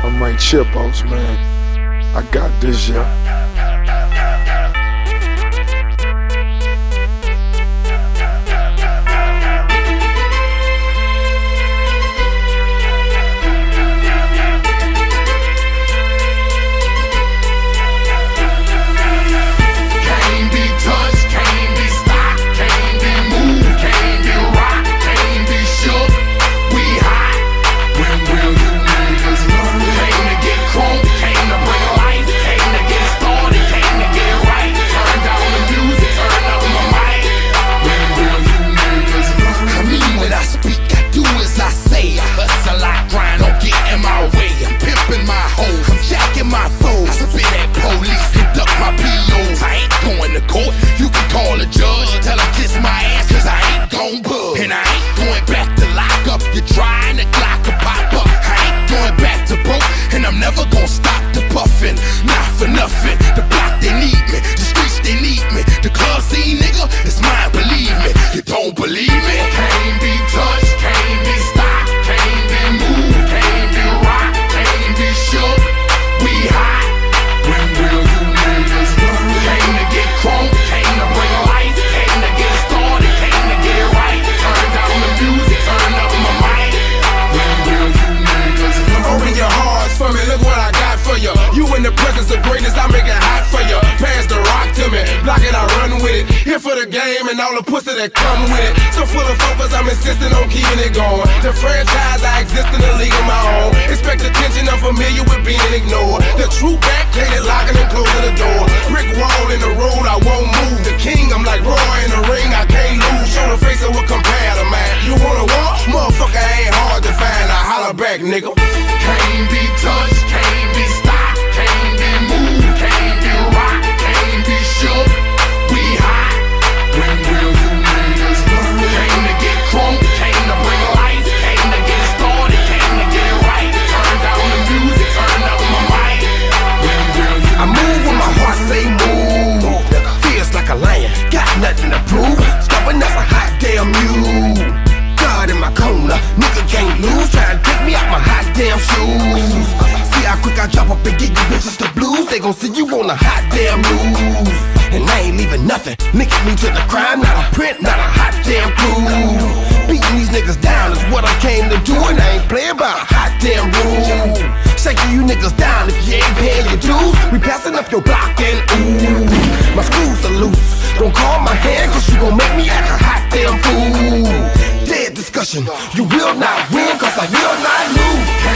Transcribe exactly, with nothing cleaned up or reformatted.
I'm right Chipos, man. I got this, yeah. For the game and all the pussy that come with it. So full of focus, I'm insisting on keeping it going. The franchise, I exist in a league of my own. Expect attention, I'm familiar with being ignored. The true back, cated locking and closing the door. Brick wall in the road, I won't move. The king, I'm like Roy in the ring, I can't lose. Show the face of what compare to man. You wanna war? Motherfucker ain't hard to find. I holler back, nigga. Can't be touched, can't be stopped, can't be moved, can't be rocked, can't be shook. We hot. When will you niggas learn? Came to get crunk, came to bring life, came to get started, came to get right. Turn down the music, turn up my mic. When will you I move when my heart say move. Feels like a lion, got nothing to prove. Stubborn as a hot damn mule. God in my corner, nigga can't lose. Try to take me out my hot damn shoes. See how quick I drop up and get you bitches the blues. They gon' see you on a hot damn news. And I ain't leaving nothing, linking me to the crime. Not a print, not a hot damn clue. Beating these niggas down is what I came to do. And I ain't playing by a hot damn rule. Shaking you niggas down if you ain't paying your dues. We passing up your block and ooh, my screws are loose. Don't call my hand cause you gon' make me act a hot damn fool. Dead discussion, you will not win cause I will not lose.